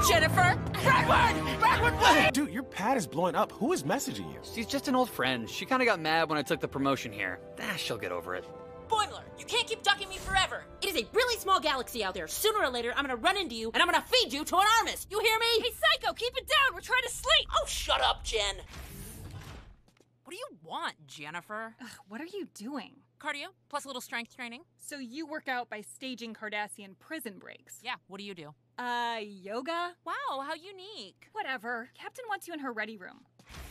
Jennifer! Backward! Dude, your pad is blowing up. Who is messaging you? She's just an old friend. She kind of got mad when I took the promotion here. She'll get over it. Boimler, you can't keep ducking me forever. It is a really small galaxy out there. Sooner or later, I'm gonna run into you, and I'm gonna feed you to an Armus. You hear me? Hey, Psycho, keep it down. We're trying to sleep. Oh, shut up, Jen. What do you want, Jennifer? Ugh, what are you doing? Cardio, plus a little strength training. So you work out by staging Cardassian prison breaks? Yeah, what do you do? Yoga? Wow, how unique. Whatever. Captain wants you in her ready room.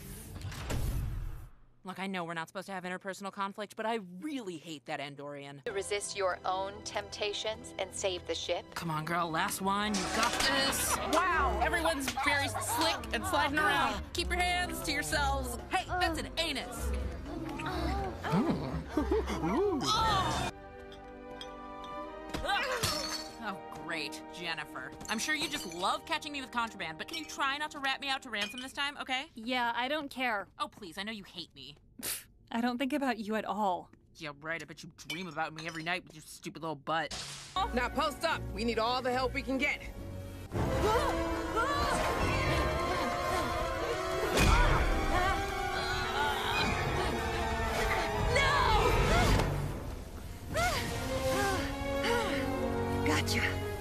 Look, I know we're not supposed to have interpersonal conflict, but I really hate that Andorian. To resist your own temptations and save the ship. Come on, girl, last one. You got this. Wow, everyone's very slick and sliding around. Keep your hands to yourselves. Hey, that's an anus. Oh, great, Jennifer. I'm sure you just love catching me with contraband, but can you try not to rat me out to ransom this time, okay? Yeah, I don't care. Oh, please, I know you hate me. I don't think about you at all. Yeah, right, I bet you dream about me every night with your stupid little butt. Now post up. We need all the help we can get. Gotcha.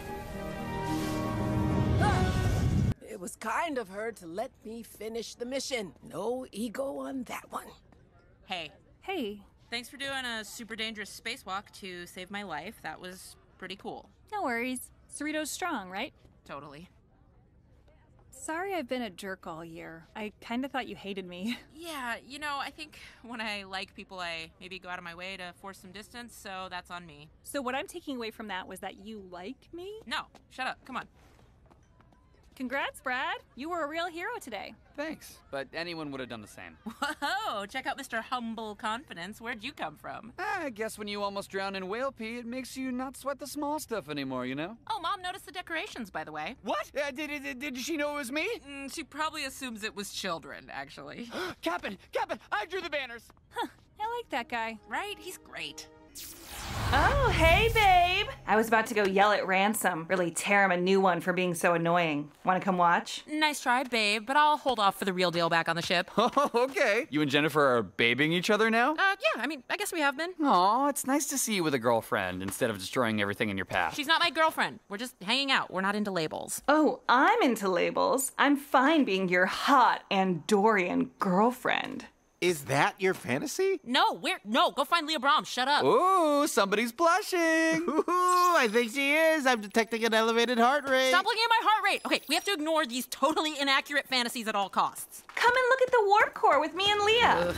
It was kind of her to let me finish the mission. No ego on that one. Hey, Hey, thanks for doing a super dangerous spacewalk to save my life. That was pretty cool. no worries. Cerrito's strong, right? Totally. Sorry I've been a jerk all year. I kinda thought you hated me. Yeah, you know, I think when I like people, I maybe go out of my way to force some distance, so that's on me. So what I'm taking away from that was that you like me? No, shut up, come on. Congrats, Brad. You were a real hero today. Thanks. But anyone would have done the same. Whoa, check out Mr. Humble Confidence. Where'd you come from? I guess when you almost drown in whale pee, it makes you not sweat the small stuff anymore, you know? Oh, Mom noticed the decorations, by the way. What? Did she know it was me? She probably assumes it was children, actually. Captain, I drew the banners. I like that guy. Right? He's great. Oh, hey, babe. I was about to go yell at Ransom, really tear him a new one for being so annoying. Want to come watch? Nice try, babe, but I'll hold off for the real deal back on the ship. Oh, okay. You and Jennifer are babing each other now? Yeah, I mean, I guess we have been. Aw, it's nice to see you with a girlfriend instead of destroying everything in your path. She's not my girlfriend. We're just hanging out. We're not into labels. Oh, I'm into labels. I'm fine being your hot Andorian girlfriend. Is that your fantasy? No, go find Leah Brahms. Shut up. Ooh, somebody's blushing. Ooh, I think she is. I'm detecting an elevated heart rate. Stop looking at my heart rate. Okay, we have to ignore these totally inaccurate fantasies at all costs. Come and look at the warp core with me and Leah.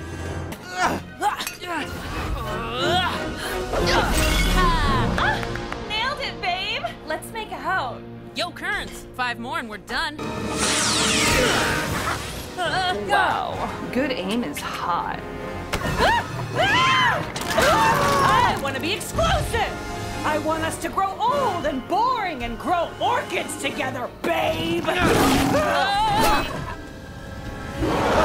Nailed it, babe. Let's make out. Yo, Kearns, 5 more and we're done. Wow, good aim is hot. I want to be explosive! I want us to grow old and boring and grow orchids together, babe!